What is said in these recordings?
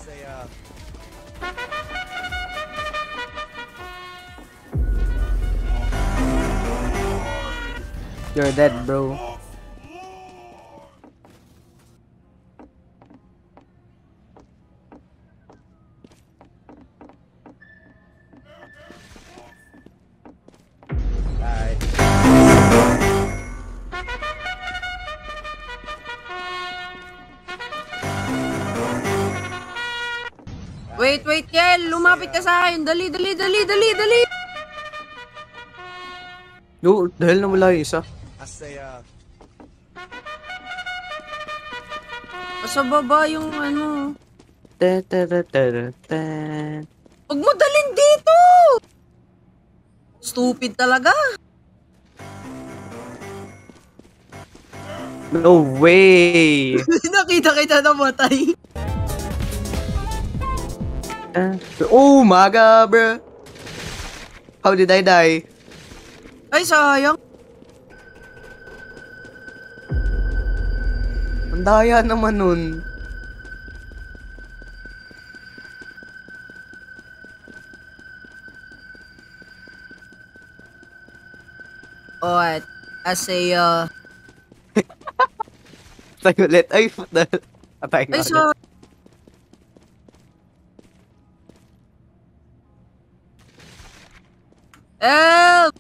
You're dead, bro. Wait, Yael! Lumapit ka sa akin! Dali! No, dahil nawala yung isa. Sa baba yung ano. Huwag mo dalhin dito! Stupid talaga. No way! Nakita kita namatay. Oh my god, bro! How did I die? Ay, sayang. Ang daya naman nun. Alright. As a, Patay ulit. Ay, patay nga ay, ulit. so, help!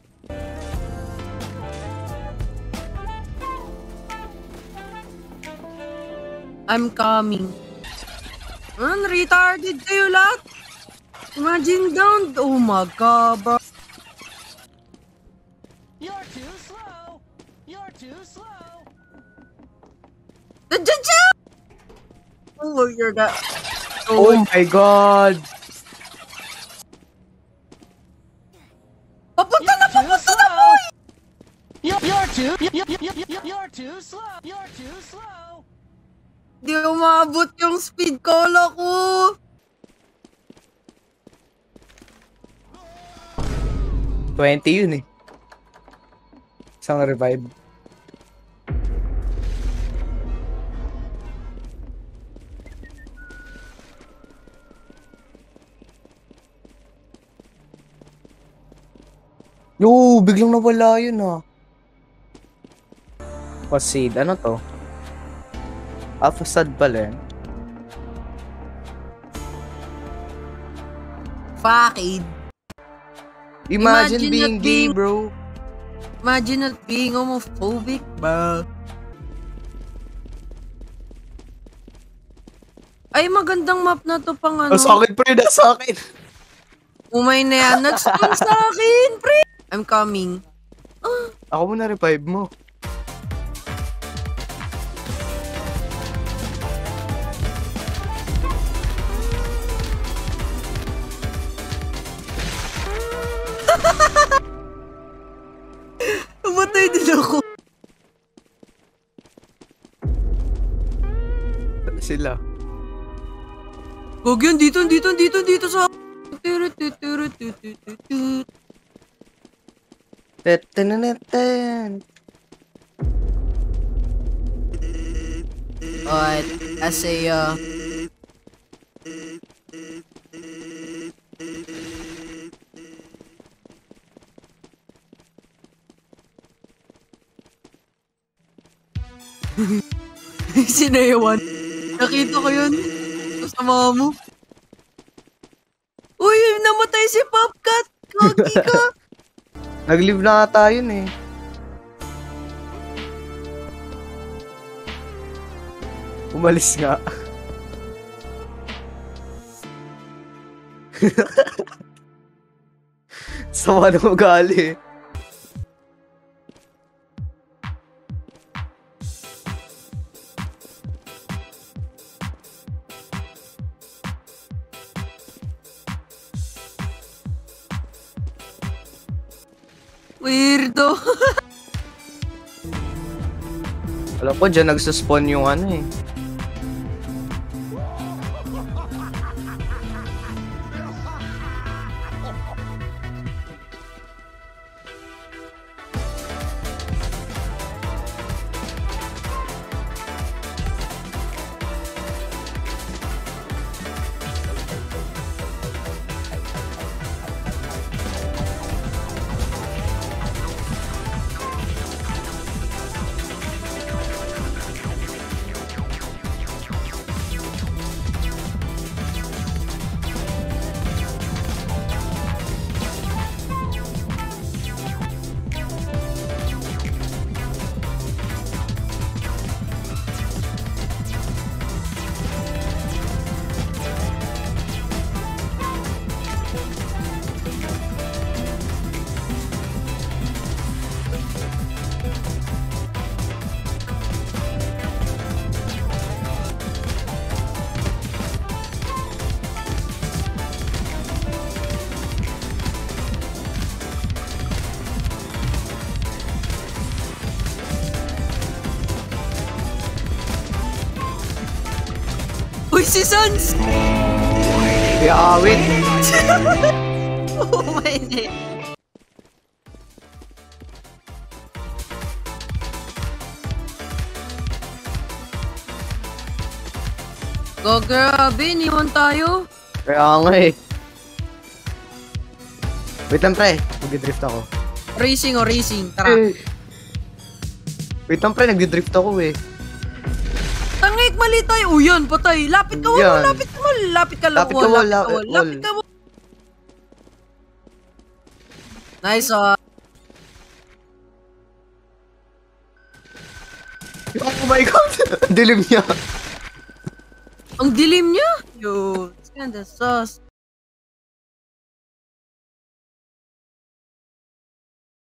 I'm coming. Retarded kayo lahat. Imagine down. Oh my god, bro. You're too slow. You're too slow. Nandiyan siya! Oh, you're that. Oh my god! Papunta na, boy! You're too slow. You're too slow. Di umabot yung speed cola ko. $20 yun eh. Isang revive. Yo, biglang nawala yun ah. Proceed, ano to? Facade pala yun. Fakid. Imagine being gay, bro. Imagine not being homophobic, bro. Ay, magandang map na to pang ano. Sa akin, pre, sa akin. Umay na yan. Nag-spawn sa akin, pre. I'm coming. Ako muna revive mo. Namatay din ako. Sila. Huwag yun, dito sa... Alright, as a, sinayawan. Nakita ko yun. Kasama mo. Uy, namatay si Popcat. Kagi ka. Nag-live na ata yun eh. Umalis nga. Sama na ugali eh. Weirdo. Alam ko dyan nagsaspawn yung ano eh. si Sans! Kaya awit. Oh my God. Grabe, iniwan tayo. Kaya nga eh. Wait lang pre, nag-drift ako. Racing o racing, tara. Wait lang pre, nag-drift ako eh. Tangik, mali tayo. O yan, patay. Lapit ka, wall. Yan. Lapit ka, wall. Lapit ka, Lapit ka, wall. wall, Lapit ka, wall. wall. Lapit ka, wall. Nice, ah. Oh my god! Dilim niya. Ang dilim niya. Yo, it's kinda sus.